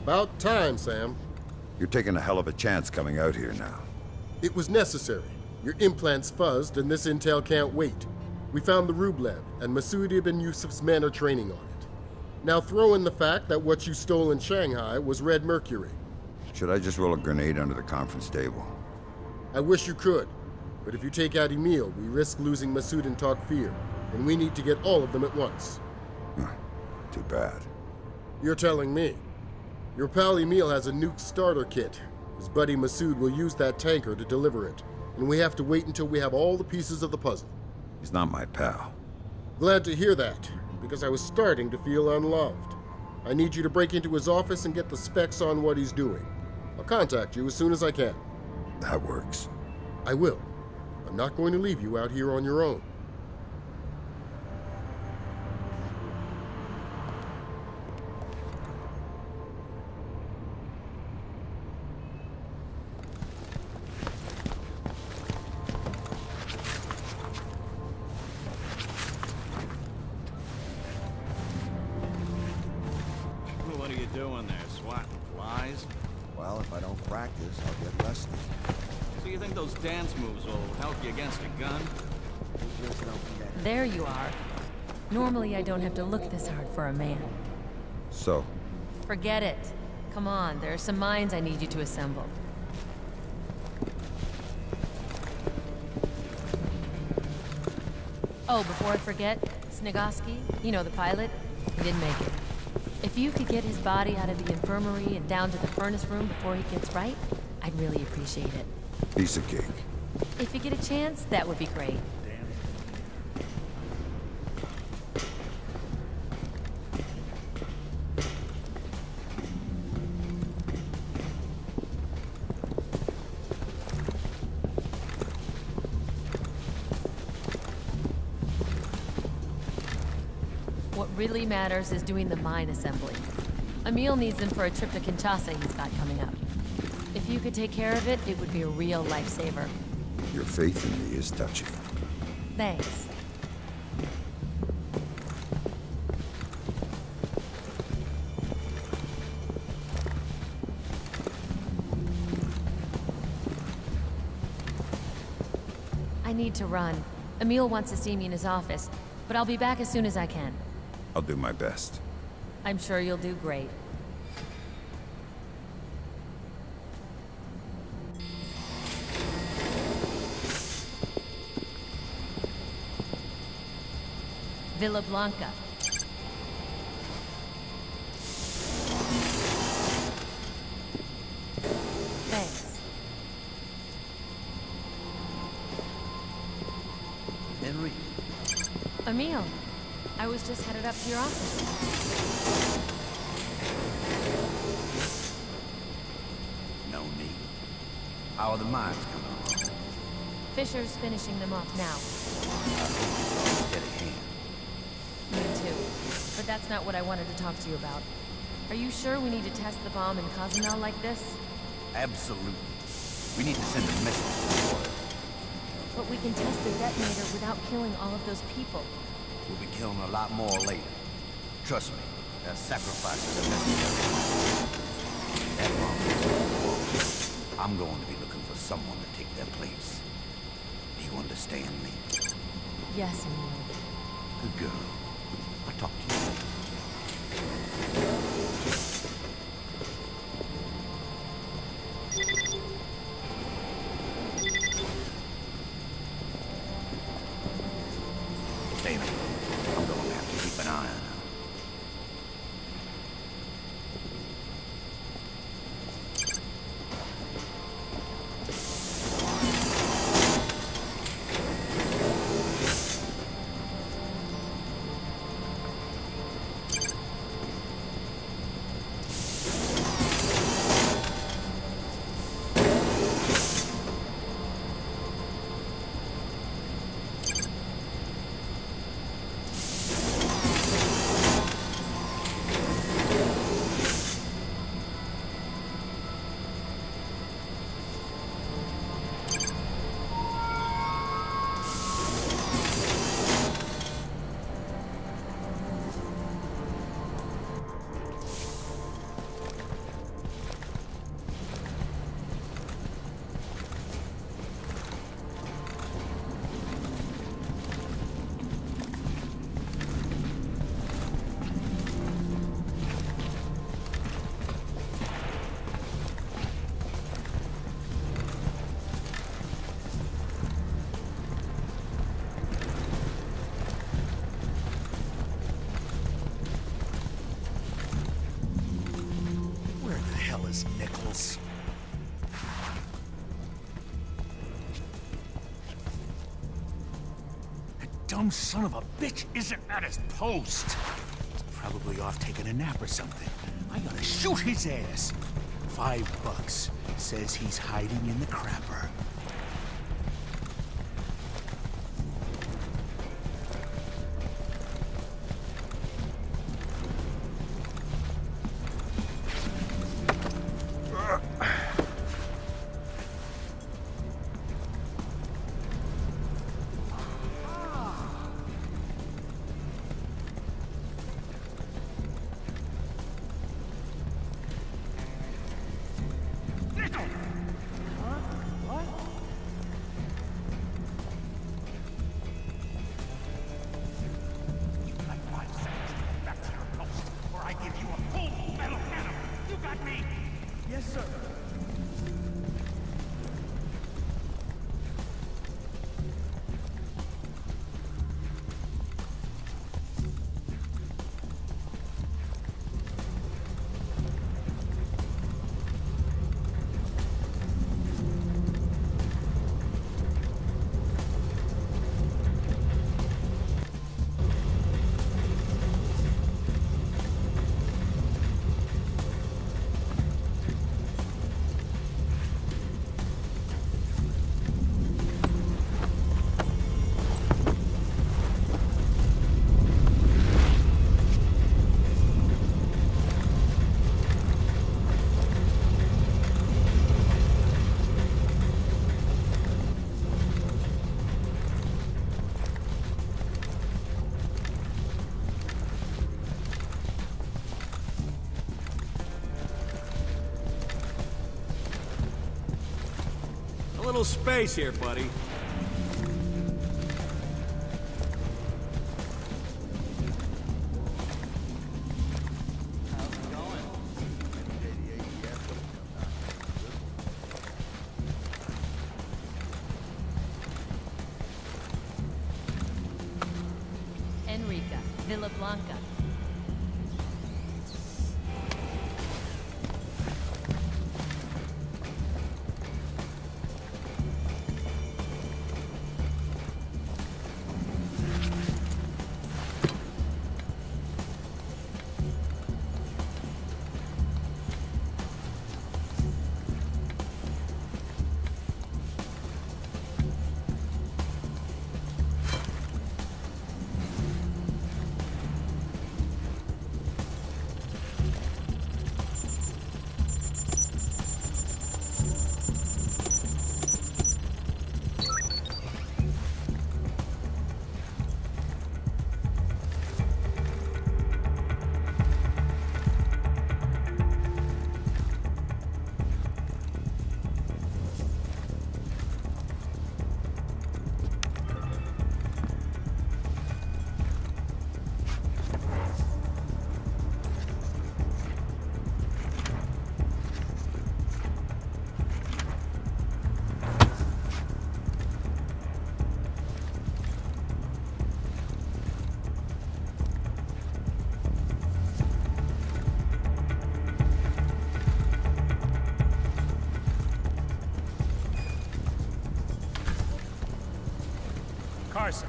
About time, Sam. You're taking a hell of a chance coming out here now. It was necessary. Your implants fuzzed, and this intel can't wait. We found the Rublev, and Masoud Ibn Yusuf's men are training on it. Now throw in the fact that what you stole in Shanghai was red mercury. Should I just roll a grenade under the conference table? I wish you could, but if you take out Emil, we risk losing Masoud and Tokfir, and we need to get all of them at once. Too bad. You're telling me. Your pal Emil has a nuke starter kit. His buddy Masoud will use that tanker to deliver it, and we have to wait until we have all the pieces of the puzzle. He's not my pal. Glad to hear that, because I was starting to feel unloved. I need you to break into his office and get the specs on what he's doing. I'll contact you as soon as I can. That works. I will. I'm not going to leave you out here on your own. What are you doing there, swatting flies? Well, if I don't practice, I'll get rusty. So you think those dance moves will help you against a gun? There you are. Normally I don't have to look this hard for a man. So? Forget it. Come on, there are some mines I need you to assemble. Oh, before I forget, Snigoski, you know, the pilot, he didn't make it. If you could get his body out of the infirmary and down to the furnace room before he gets right, I'd really appreciate it. Piece of cake. If you get a chance, that would be great. What really matters is doing the mine assembly. Emil needs them for a trip to Kinshasa he's got coming up. If you could take care of it, it would be a real lifesaver. Your faith in me is touching. Thanks. I need to run. Emil wants to see me in his office, but I'll be back as soon as I can. I'll do my best. I'm sure you'll do great. Villa Blanca. Thanks. Henry. Emil, I was just headed up to your office. No need. How are the mines coming along? Fisher's finishing them off now. Steady hand. Me too. But that's not what I wanted to talk to you about. Are you sure we need to test the bomb in Cozumel like this? Absolutely. We need to send a message to the world. But we can test the detonator without killing all of those people. We'll be killing a lot more later. Trust me, that sacrifices are necessary. That bomb, I'm going to be looking for someone to take their place. Do you understand me? Yes, Emil. Good girl. I'll talk to you later. David, I'm going to have to keep an eye on her. dumb son of a bitch isn't at his post. He's probably off taking a nap or something. I gotta shoot his ass. $5. Says he's hiding in the crapper. A little space here, buddy. How's it going? Enrica, Villa Blanca. Carson.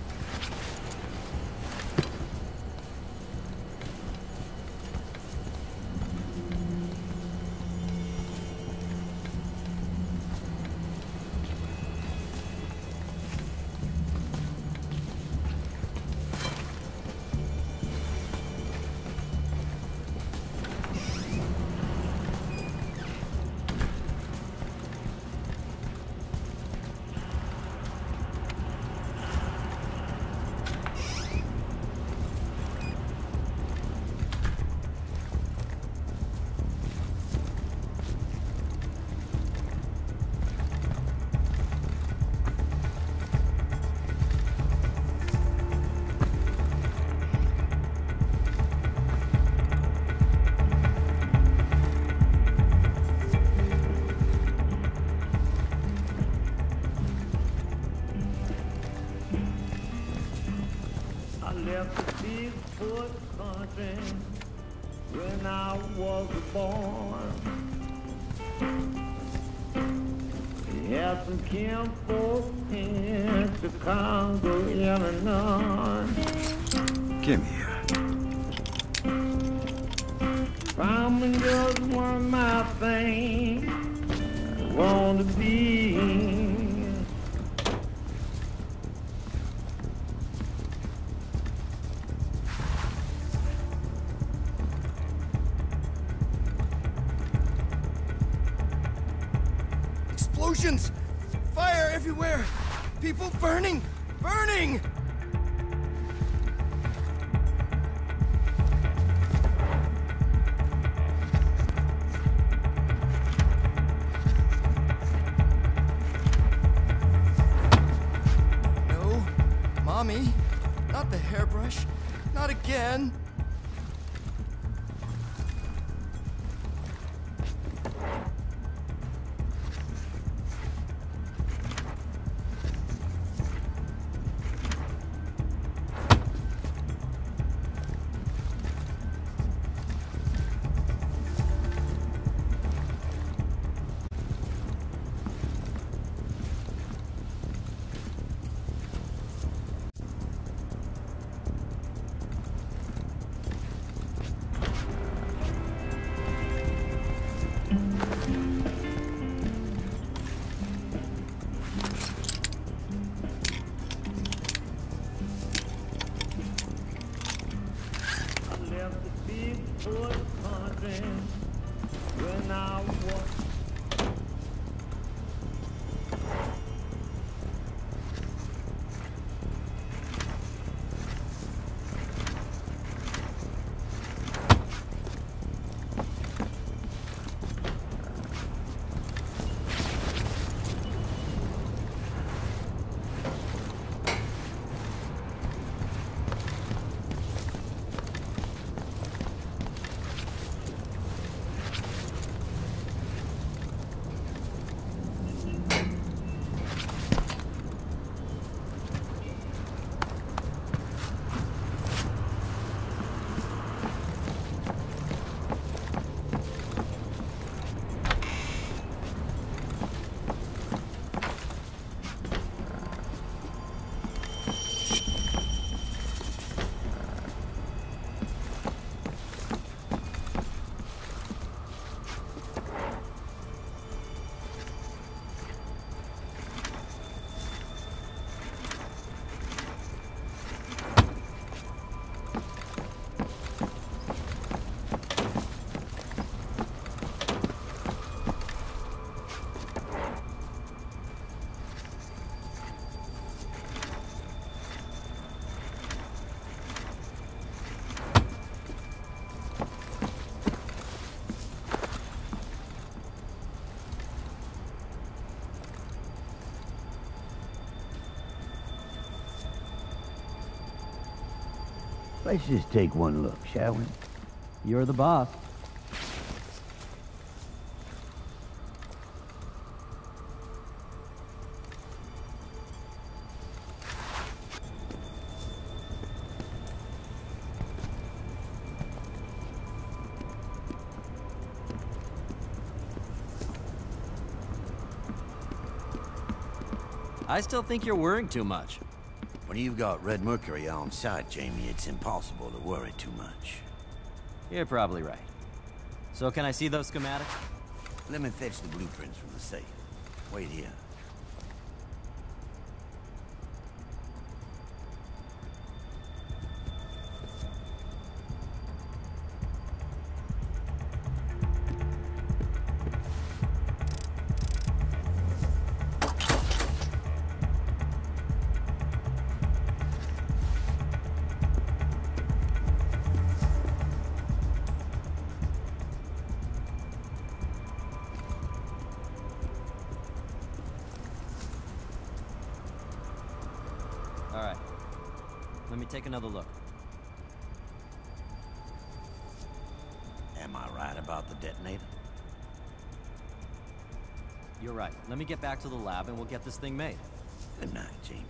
left the big foot country when I was born. Got some kinfolk in Chicago, Illinois. Give me here. Farming just one of my things I want to be. Explosions! Fire everywhere! People burning! Burning! No, Mommy, not the hairbrush. Not again. When I walk Let's just take one look, shall we? You're the boss. I still think you're worrying too much. When you've got Red Mercury on site, Jamie, it's impossible to worry too much. You're probably right. So can I see those schematics? Let me fetch the blueprints from the safe. Wait here. All right. Let me take another look. Am I right about the detonator? You're right. Let me get back to the lab and we'll get this thing made. Good night, Jamie.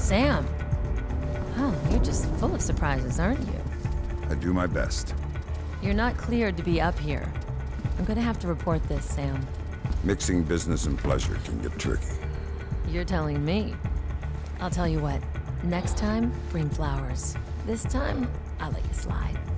Sam. Oh, you're just full of surprises, aren't you? I do my best. You're not cleared to be up here. I'm gonna have to report this, Sam. Mixing business and pleasure can get tricky. You're telling me. I'll tell you what. Next time, bring flowers. This time, I'll let you slide.